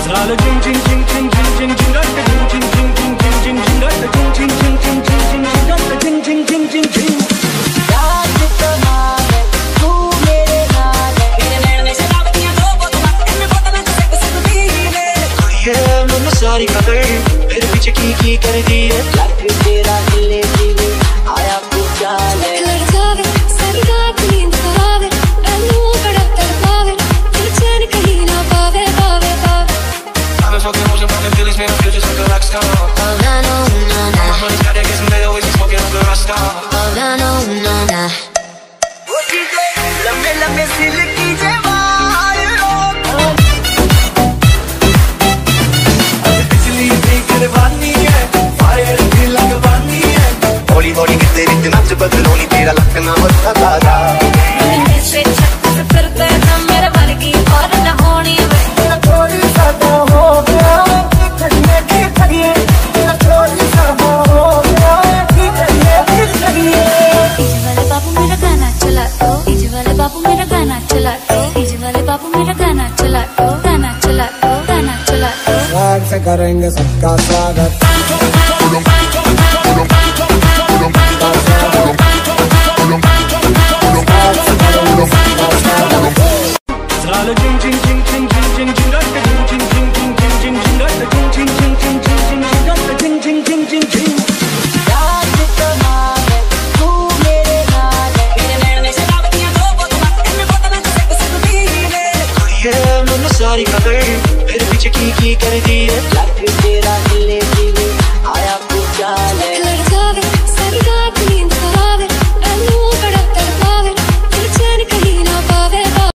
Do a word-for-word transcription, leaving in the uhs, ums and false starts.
सारी खबर फिर पीछे की की कर दी है तेरा दिल आया पूछा ले लड़कावे सारी रात नींद करावे मैनू बड़ा तड़पावे दिल चैन कहीं ना पावे पावे पावे I've been smoking motion from the Phillies, man, I feel just like a rock star. Oh na no na na My money's got that gas and they always be smoking like a rock star. Oh na no na na लम्बे लम्बे silkie जेवाल करवानी है fire भी लगवानी है हौली हौली गिरते गिरते नच बदलोनी तेरा लखना मत्था दादा से छत पे फिरते ना मेरे वर्गी और न होनी वे थोड़ी सादा हो गया खड़िए की खड़िए थोड़ी सादा हो गया की खड़िए की खड़िए इज वाले बाबू मेरा गाना चला दो इज वाले बाबू मेरा गाना चला दो इज वाले बाबू मेरा गाना चला दो गाना चला दो गाना चला दो स्वागत से करेंगे सबका स्वागत सारी खबर फिर पीछे की की कर दी है तेरा दिल